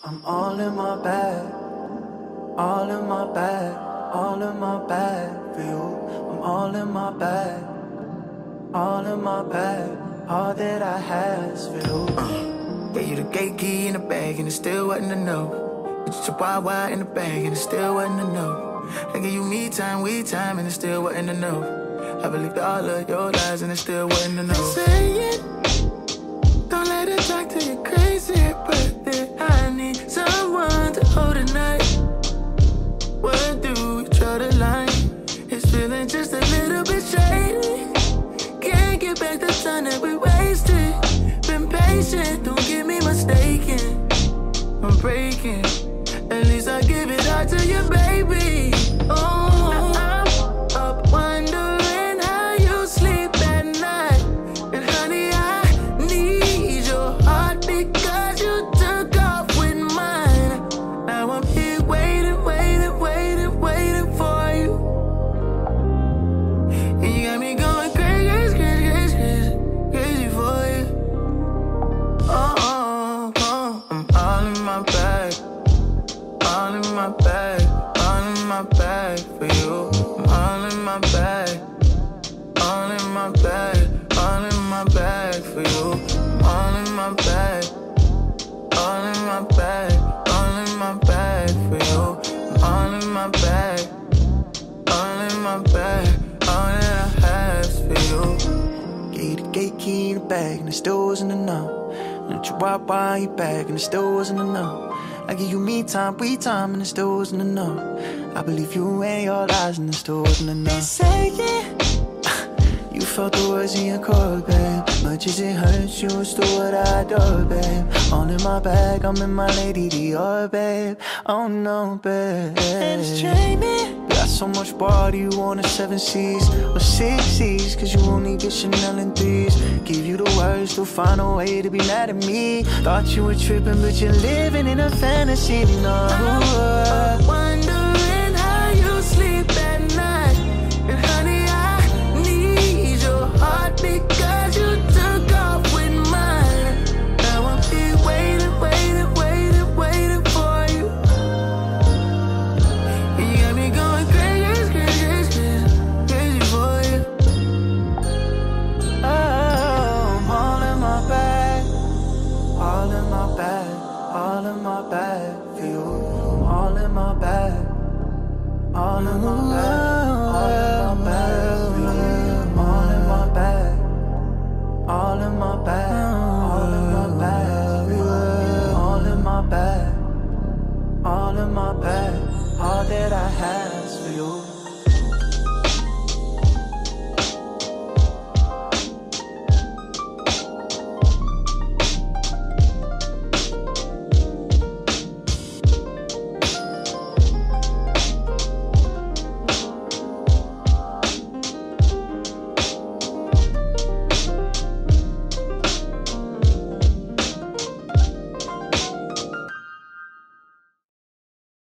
I'm all in my bag, all in my bag, all in my bag for you. I'm all in my bag, all in my bag, all that I have is for you. Gave you the gate key in the bag and it still wasn't enough. It's your wild in the bag and it still wasn't enough. I gave you me time, we time, and it still wasn't enough. I believed all of your lies and it still wasn't enough. Say it, don't let it talk to you crazy, but I need someone to hold the night. Where do we draw the line? It's feeling just a little bit shady. Can't get back the time that we wasted. Been patient, don't get me mistaken. I'm breaking, at least I give it all to you, baby. Oh, I'm up wondering how you sleep at night. And honey, I need your heart because you took off with mine. Now I'm here waiting, waiting, waiting, waiting for you. And you got me going crazy, crazy, crazy, crazy for you. Oh, I'm all in my bag, all in my bag, all in my bag for you. I'm all in my bag, all in my bag, all in my bag for you. I'm all in my bag, all in my bag, all in my bag for you. I'm all in my bag, all in my bag, all that I have is for you. Gave you the gate key in the bag and it still wasn't enough. Let you walk by your bag and it still wasn't enough. I give you me time, we time, and it still wasn't enough. I believe you and your lies and it still wasn't enough. They say it. You felt the words in your core, babe. Much as it hurts, you were still what I adore, babe. All in my bag, I'm in my Lady Dior, babe. Oh no, babe. And it's training. Got so much body, you want a 7 C's or 6 C's, cause you only get Chanel in 3s. Give you the words to find a way to be mad at me. Thought you were tripping, but you're living in a fantasy, no. I'm wondering how you sleep at night. And honey, I need your heart because you took off with mine. Now I'm here waiting, waiting, waiting, waiting for you. And you got me going crazy, crazy, crazy, crazy for you. Oh, I'm all in my bag, all in my bag, all in my bag for you. I'm all in my bag, all in my bag, all in my bag for you. I'm all in my bag, all in my bag, all in my bag for you. All in my bag, all in my bag, all that I have.